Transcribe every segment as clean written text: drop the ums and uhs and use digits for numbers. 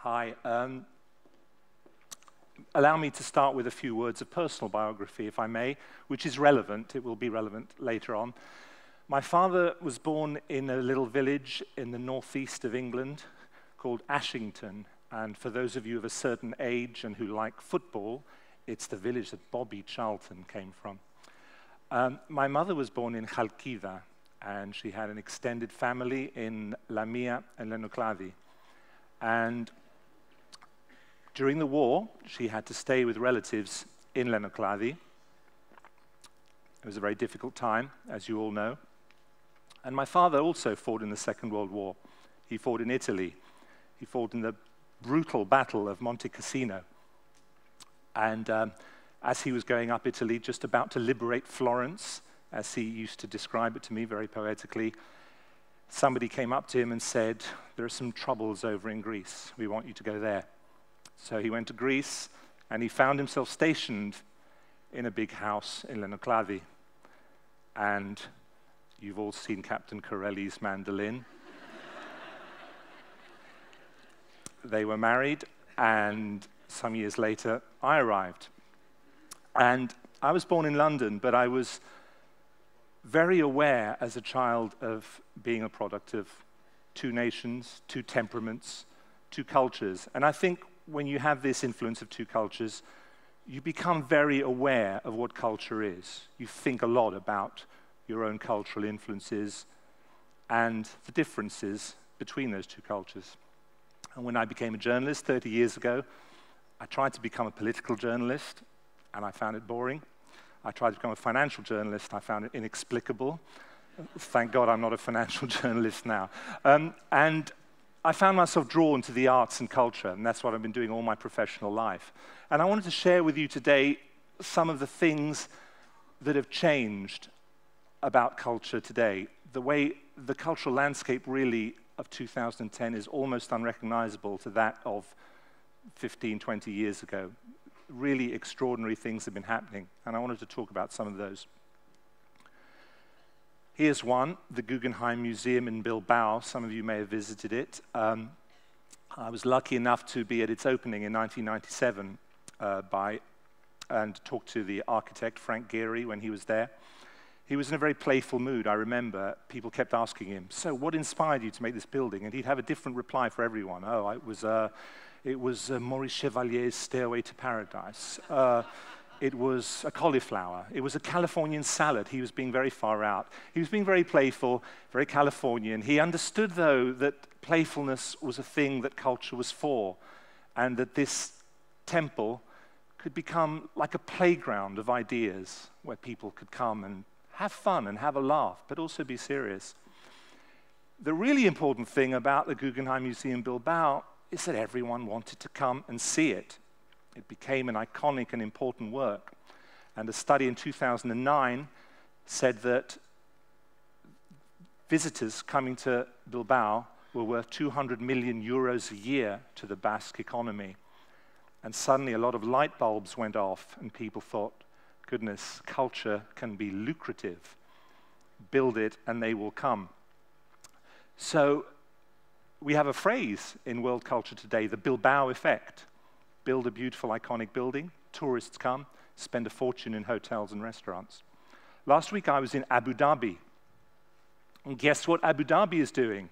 Hi. Allow me to start with a few words of personal biography, if I may, which is relevant. It will be relevant later on. My father was born in a little village in the northeast of England called Ashington. And for those of you of a certain age and who like football, it's the village that Bobby Charlton came from. My mother was born in Chalkida, and she had an extended family in Lamia and Lenocladi. And during the war, she had to stay with relatives in Lenocladi. It was a very difficult time, as you all know. And my father also fought in the Second World War. He fought in Italy. He fought in the brutal Battle of Monte Cassino. And as he was going up Italy, just about to liberate Florence, as he used to describe it to me very poetically, somebody came up to him and said, "There are some troubles over in Greece. We want you to go there." So he went to Greece, and he found himself stationed in a big house in Lenocladi. And you've all seen Captain Corelli's mandolin. They were married, and some years later, I arrived. And I was born in London, but I was very aware as a child of being a product of two nations, two temperaments, two cultures. And I think when you have this influence of two cultures, you become very aware of what culture is. You think a lot about your own cultural influences and the differences between those two cultures. And when I became a journalist 30 years ago, I tried to become a political journalist, and I found it boring. I tried to become a financial journalist. I found it inexplicable. Thank God I'm not a financial journalist now. And I found myself drawn to the arts and culture, and that's what I've been doing all my professional life. And I wanted to share with you today some of the things that have changed about culture today. The way the cultural landscape really of 2010 is almost unrecognizable to that of 15, 20 years ago. Really extraordinary things have been happening, and I wanted to talk about some of those. Here's one, the Guggenheim Museum in Bilbao. Some of you may have visited it. I was lucky enough to be at its opening in 1997 and talk to the architect, Frank Gehry, when he was there. He was in a very playful mood, I remember. People kept asking him, "So what inspired you to make this building?" And he'd have a different reply for everyone. "Oh, it was Maurice Chevalier's Stairway to Paradise. It was a cauliflower. It was a Californian salad." He was being very far out. He was being very playful, very Californian. He understood, though, that playfulness was a thing that culture was for, and that this temple could become like a playground of ideas where people could come and have fun and have a laugh, but also be serious. The really important thing about the Guggenheim Museum Bilbao is that everyone wanted to come and see it. It became an iconic and important work. And a study in 2009 said that visitors coming to Bilbao were worth 200 million euros a year to the Basque economy. And suddenly a lot of light bulbs went off, and people thought, goodness, culture can be lucrative. Build it, and they will come. So we have a phrase in world culture today, the Bilbao effect. Build a beautiful, iconic building, tourists come, spend a fortune in hotels and restaurants. Last week I was in Abu Dhabi. And guess what Abu Dhabi is doing?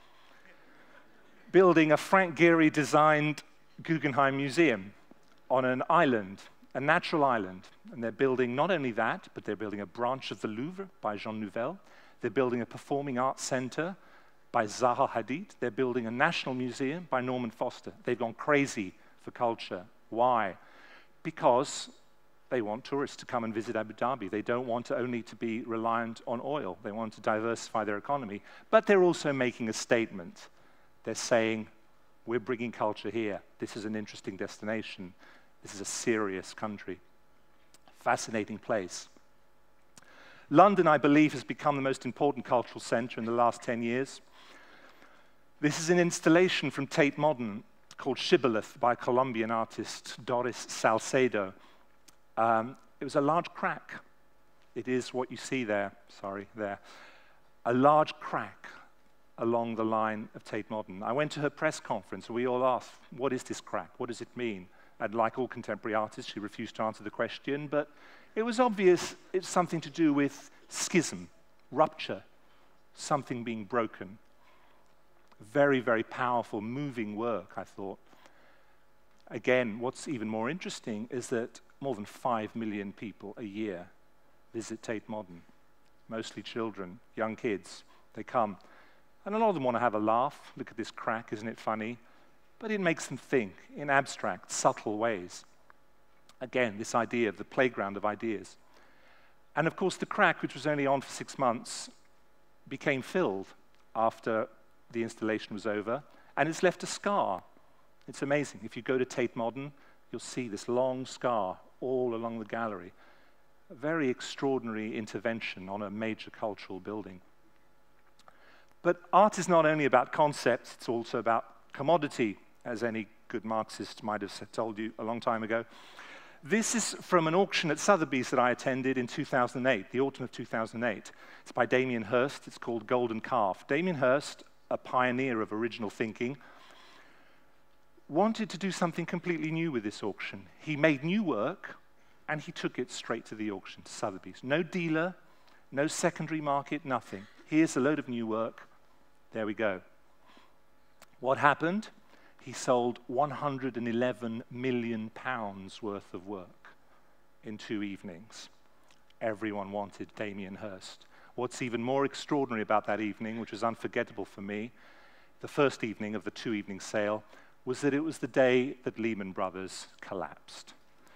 Building a Frank Gehry-designed Guggenheim Museum on an island, a natural island. And they're building not only that, but they're building a branch of the Louvre by Jean Nouvel. They're building a performing arts center by Zaha Hadid. They're building a national museum by Norman Foster. They've gone crazy for culture. Why? Because they want tourists to come and visit Abu Dhabi. They don't want to only to be reliant on oil. They want to diversify their economy. But they're also making a statement. They're saying, we're bringing culture here. This is an interesting destination. This is a serious country. Fascinating place. London, I believe, has become the most important cultural center in the last 10 years. This is an installation from Tate Modern called Shibboleth by Colombian artist Doris Salcedo. It was a large crack. It is what you see there, sorry, there. A large crack along the line of Tate Modern. I went to her press conference, and we all asked, what is this crack? What does it mean? And like all contemporary artists, she refused to answer the question, but it was obvious it's something to do with schism, rupture, something being broken. Very, very powerful, moving work, I thought. Again, what's even more interesting is that more than 5 million people a year visit Tate Modern, mostly children, young kids. They come, and a lot of them want to have a laugh. Look at this crack, isn't it funny? But it makes them think in abstract, subtle ways. Again, this idea of the playground of ideas. And of course, the crack, which was only on for 6 months, became filled after the installation was over, and it's left a scar. It's amazing. If you go to Tate Modern, you'll see this long scar all along the gallery. A very extraordinary intervention on a major cultural building. But art is not only about concepts, it's also about commodity, as any good Marxist might have told you a long time ago. This is from an auction at Sotheby's that I attended in 2008, the autumn of 2008. It's by Damien Hirst. It's called Golden Calf. Damien Hirst, a pioneer of original thinking, wanted to do something completely new with this auction. He made new work, and he took it straight to the auction, to Sotheby's. No dealer, no secondary market, nothing. Here's a load of new work. There we go. What happened? He sold £111 million worth of work in 2 evenings. Everyone wanted Damien Hirst. What's even more extraordinary about that evening, which was unforgettable for me, the first evening of the 2-evening sale, was that it was the day that Lehman Brothers collapsed.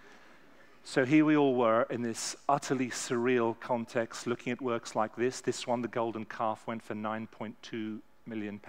So here we all were in this utterly surreal context, looking at works like this. This one, the Golden Calf, went for £9.2 million,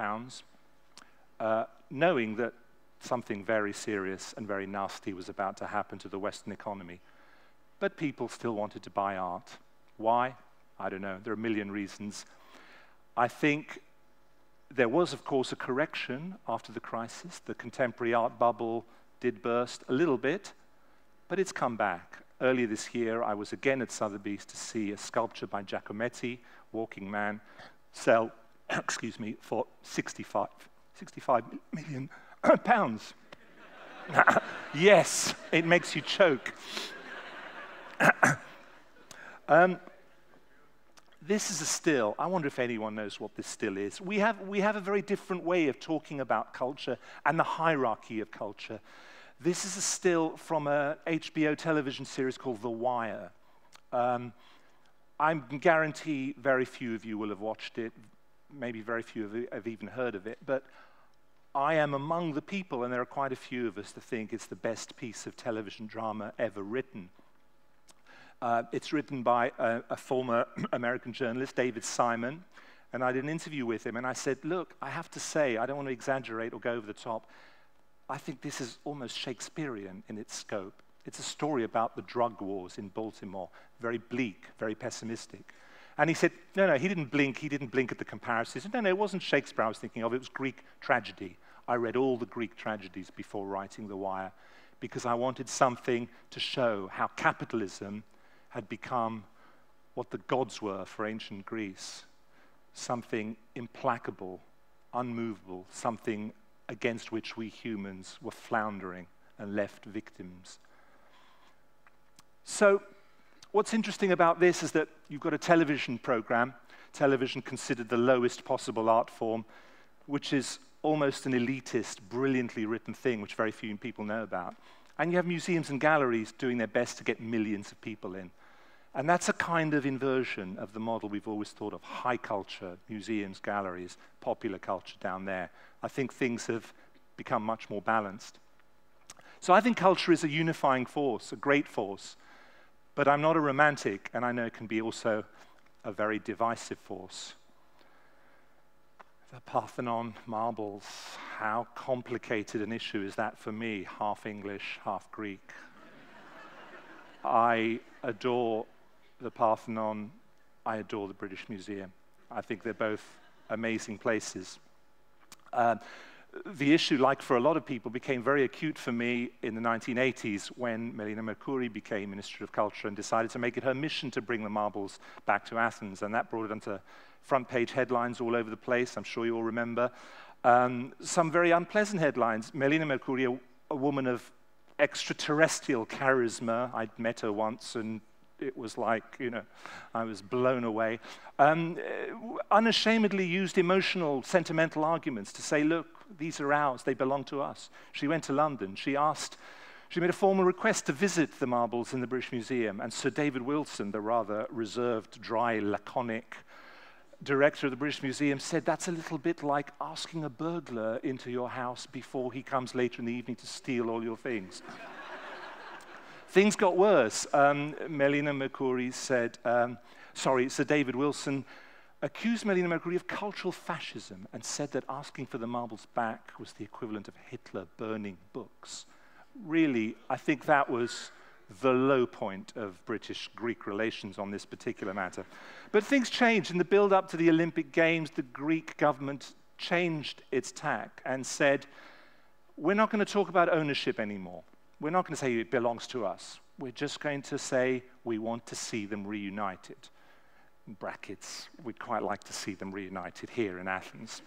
knowing that something very serious and very nasty was about to happen to the Western economy. But people still wanted to buy art. Why? I don't know. There are a million reasons. I think there was, of course, a correction after the crisis. The contemporary art bubble did burst a little bit, but it's come back. Earlier this year, I was again at Sotheby's to see a sculpture by Giacometti, Walking Man, sell, excuse me, for 65 million pounds. Yes, it makes you choke. This is a still. I wonder if anyone knows what this still is. We have a very different way of talking about culture and the hierarchy of culture. This is a still from a HBO television series called The Wire. I guarantee very few of you will have watched it. Maybe very few of you have even heard of it. But I am among the people, and there are quite a few of us, that think it's the best piece of television drama ever written. It's written by a former American journalist, David Simon, and I did an interview with him, and I said, look, I have to say, I don't want to exaggerate or go over the top, I think this is almost Shakespearean in its scope. It's a story about the drug wars in Baltimore, very bleak, very pessimistic. And he said, no, he didn't blink at the comparison. He said, no, it wasn't Shakespeare I was thinking of, it was Greek tragedy. I read all the Greek tragedies before writing The Wire, because I wanted something to show how capitalism had become what the gods were for ancient Greece, something implacable, unmovable, something against which we humans were floundering and left victims. So what's interesting about this is that you've got a television program, television considered the lowest possible art form, which is almost an elitist, brilliantly written thing, which very few people know about. And you have museums and galleries doing their best to get millions of people in. And that's a kind of inversion of the model we've always thought of, high culture, museums, galleries, popular culture down there. I think things have become much more balanced. So I think culture is a unifying force, a great force. But I'm not a romantic, and I know it can be also a very divisive force. The Parthenon marbles, how complicated an issue is that for me, half English, half Greek. I adore the Parthenon, I adore the British Museum. I think they're both amazing places. The issue, like for a lot of people, became very acute for me in the 1980s when Melina Mercouri became Minister of Culture and decided to make it her mission to bring the marbles back to Athens, and that brought it onto front page headlines all over the place, I'm sure you all remember. Some very unpleasant headlines. Melina Mercouri, a woman of extraterrestrial charisma. I'd met her once, and it was like, I was blown away. Unashamedly used emotional, sentimental arguments to say, look, these are ours, they belong to us. She went to London, she made a formal request to visit the marbles in the British Museum, and Sir David Wilson, the rather reserved, dry, laconic director of the British Museum, said that's a little bit like asking a burglar into your house before he comes later in the evening to steal all your things. Things got worse. Melina Mercouri said, Sir David Wilson accused Melina Mercouri of cultural fascism and said that asking for the marbles back was the equivalent of Hitler burning books. Really, I think that was the low point of British-Greek relations on this particular matter. But things changed. In the build-up to the Olympic Games, the Greek government changed its tack and said, we're not going to talk about ownership anymore. We're not going to say it belongs to us. We're just going to say we want to see them reunited. In brackets, we'd quite like to see them reunited here in Athens.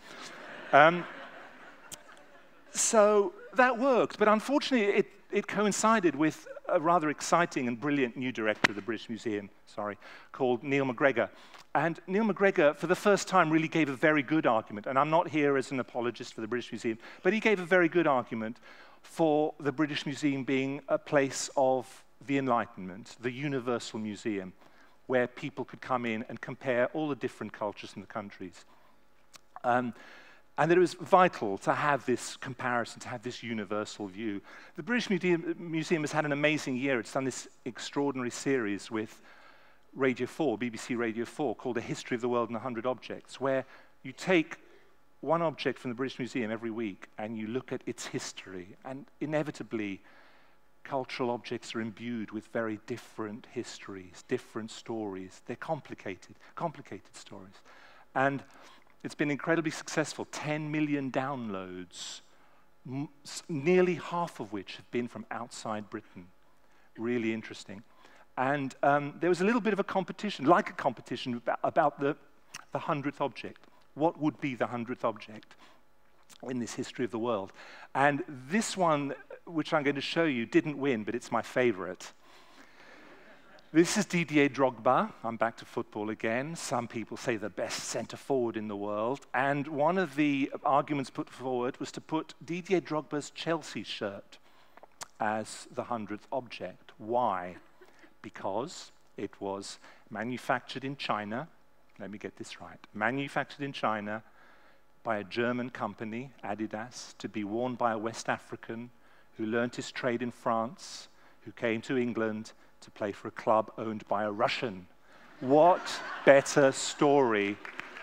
So that worked, but unfortunately it coincided with a rather exciting and brilliant new director of the British Museum, called Neil MacGregor. And Neil MacGregor, for the first time, really gave a very good argument. And I'm not here as an apologist for the British Museum, but he gave a very good argument for the British Museum being a place of the Enlightenment, the universal museum, where people could come in and compare all the different cultures in the countries. And that it was vital to have this comparison, to have this universal view. The British Museum has had an amazing year. It's done this extraordinary series with Radio 4, BBC Radio 4, called A History of the World in 100 Objects, where you take one object from the British Museum every week and you look at its history. And inevitably, cultural objects are imbued with very different histories, different stories. They're complicated stories. And it's been incredibly successful, 10 million downloads, nearly half of which have been from outside Britain. Really interesting. And there was a little bit of a competition, about the 100th object. What would be the 100th object in this history of the world? And this one, which I'm going to show you, didn't win, but it's my favorite. This is Didier Drogba. I'm back to football again. Some people say the best centre-forward in the world. And one of the arguments put forward was to put Didier Drogba's Chelsea shirt as the 100th object. Why? Because it was manufactured in China. Let me get this right. Manufactured in China by a German company, Adidas, to be worn by a West African who learnt his trade in France, who came to England to play for a club owned by a Russian. What better story?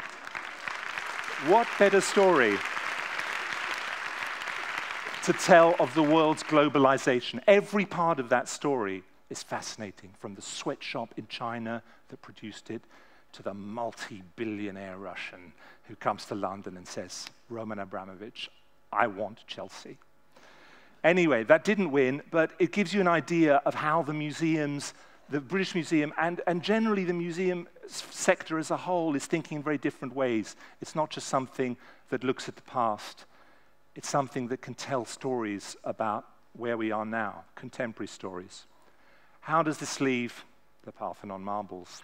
What better story to tell of the world's globalization? Every part of that story is fascinating, from the sweatshop in China that produced it to the multi-billionaire Russian who comes to London and says, Roman Abramovich, I want Chelsea. Anyway, that didn't win, but it gives you an idea of how the museums, the British Museum, and generally the museum sector as a whole is thinking in very different ways. It's not just something that looks at the past. It's something that can tell stories about where we are now, contemporary stories. How does this leave the Parthenon marbles?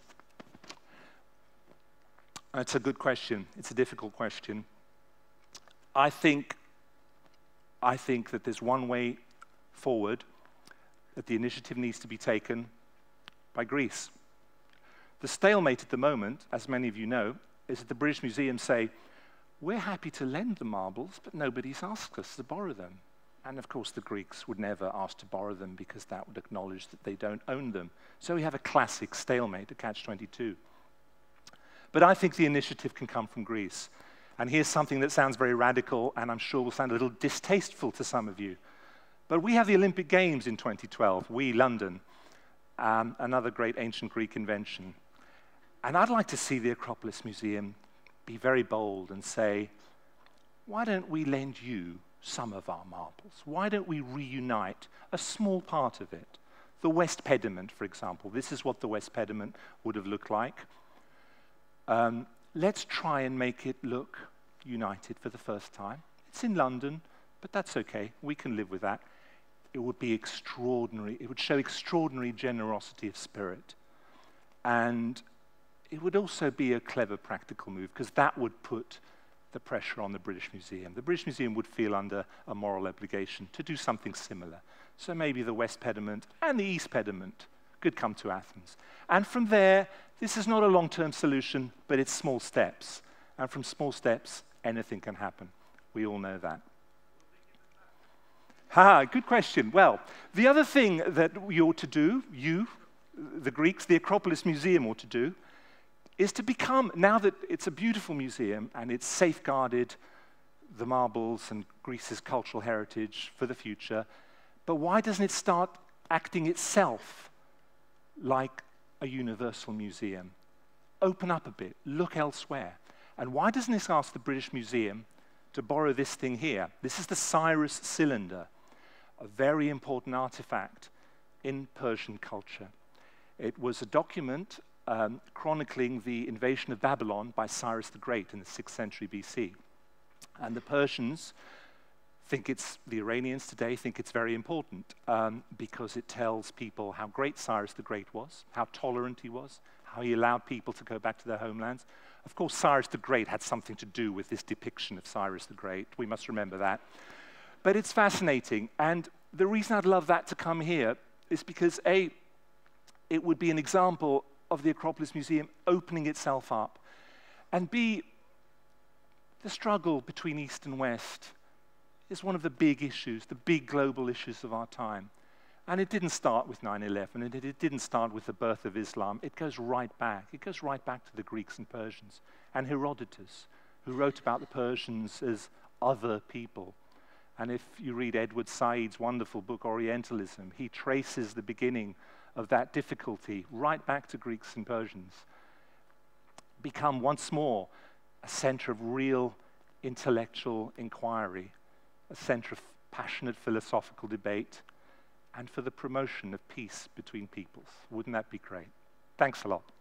It's a good question. It's a difficult question. I think that there's one way forward, that the initiative needs to be taken by Greece. The stalemate at the moment, as many of you know, is that the British Museum say, we're happy to lend the marbles, but nobody's asked us to borrow them. And of course, the Greeks would never ask to borrow them because that would acknowledge that they don't own them. So we have a classic stalemate, a catch-22. But I think the initiative can come from Greece. And here's something that sounds very radical, and I'm sure will sound a little distasteful to some of you. But we have the Olympic Games in 2012, we, London, another great ancient Greek invention. And I'd like to see the Acropolis Museum be very bold and say, why don't we lend you some of our marbles? Why don't we reunite a small part of it? The West Pediment, for example. This is what the West Pediment would have looked like. let's try and make it look united for the first time. It's in London, but that's okay. We can live with that. It would be extraordinary. It would show extraordinary generosity of spirit. And it would also be a clever practical move, because that would put the pressure on the British Museum. The British Museum would feel under a moral obligation to do something similar. So maybe the West Pediment and the East Pediment could come to Athens. And from there, this is not a long-term solution, but it's small steps. And from small steps, anything can happen. We all know that. Good question. Well, the other thing that you ought to do, the Greeks, the Acropolis Museum ought to do, is to become, now that it's a beautiful museum and it's safeguarded the marbles and Greece's cultural heritage for the future, but why doesn't it start acting itself like a universal museum? Open up a bit, look elsewhere. And why doesn't this ask the British Museum to borrow this thing here? This is the Cyrus cylinder, a very important artifact in Persian culture. It was a document chronicling the invasion of Babylon by Cyrus the Great in the 6th century BC. And the Persians the Iranians today think it's very important because it tells people how great Cyrus the Great was, how tolerant he was, how he allowed people to go back to their homelands. Of course, Cyrus the Great had something to do with this depiction of Cyrus the Great. We must remember that. But it's fascinating. And the reason I'd love that to come here is because, A, it would be an example of the Acropolis Museum opening itself up, and B, the struggle between East and West is one of the big issues, the big global issues of our time. And it didn't start with 9/11, and it didn't start with the birth of Islam. It goes right back. It goes right back to the Greeks and Persians, and Herodotus, who wrote about the Persians as other people. And if you read Edward Said's wonderful book, Orientalism, he traces the beginning of that difficulty right back to Greeks and Persians. Become once more a center of real intellectual inquiry, a center of passionate philosophical debate, and for the promotion of peace between peoples. Wouldn't that be great? Thanks a lot.